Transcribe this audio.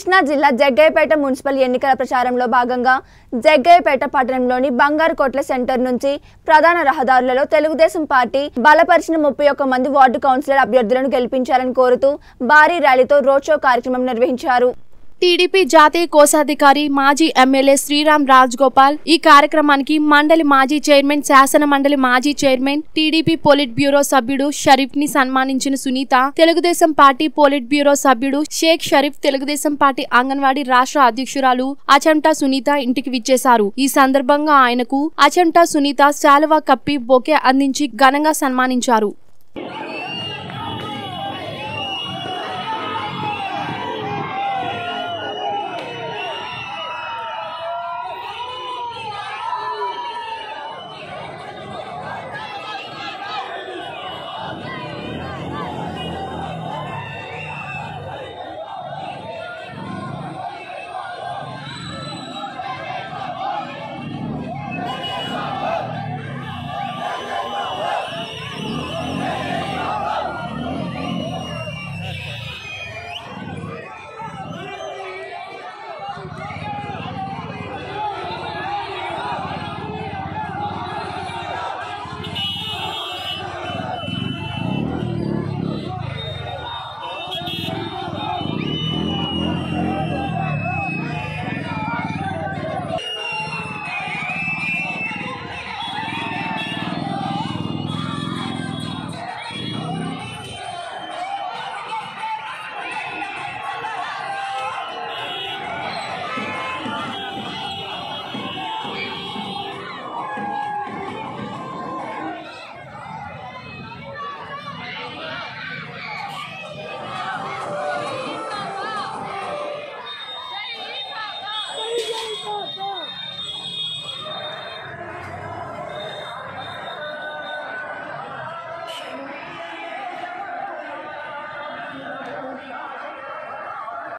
కృష్ణా జిల్లా జగ్గయ్యపేట మున్సిపల్ ఎన్నికల ప్రచారంలో భాగంగా జగ్గయ్యపేట పట్టణంలోని బంగారు కోట్ల సెంటర్ నుంచి ప్రధాన రహదారులలో తెలుగుదేశం పార్టీ బలపరిచిన 31 మంది వార్డు కౌన్సిలర్ అభ్యర్థులను గెలిపించాలని కోరుతూ భారీ ర్యాలీతో రోడ్ షో కార్యక్రమం నిర్వహించారు। టీడీపీ జాతీయ కోశాధికారి మాజీ ఎమ్మెల్యే శ్రీరామ్ రాజగోపాల్ ఈ కార్యక్రమానికి మండలి మాజీ చైర్మన్, శాసన మండలి మాజీ చైర్మన్, టీడీపీ పోలిట్ బ్యూరో సభ్యుడు షరీఫ్ ని సన్మానించిన Sunitha, Telugu Desam party polit bureau సభ్యుడు షేక్ షరీఫ్, తెలుగుదేశం పార్టీ అంగన్వాడీ రాష్ట్ర అధ్యక్షురాలు అచంటా సునీత ఇంటికి విచ్చేశారు। ఈ సందర్భంగా ఆయనకు అచంటా సునీత శాలువా కప్పి బొకే అందించి ఘనంగా సన్మానించారు।